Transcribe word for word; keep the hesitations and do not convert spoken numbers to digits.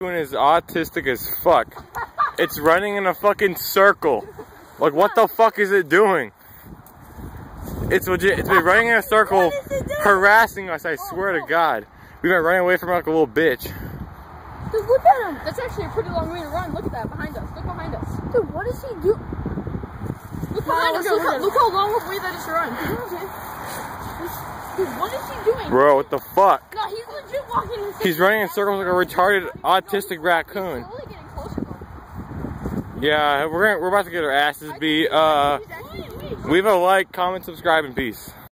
Racoon is autistic as fuck. It's running in a fucking circle. Like, what the fuck is it doing? It's legit. It's been running in a circle, harassing us, I swear to God. We've been running away from it like a little bitch. Dude, look at him. That's actually a pretty long way to run. Look at that behind us. Look behind us. Dude, what is he doing? Look behind us. Look how, look how long of a way that is to run. Dude, what is he doing? Bro, what the fuck? No, he's legit walking in He's running in circles like a retarded autistic raccoon. He's slowly getting closer, though. Yeah, we're, we're about to get our asses beat. Uh, leave a like, comment, subscribe, and peace.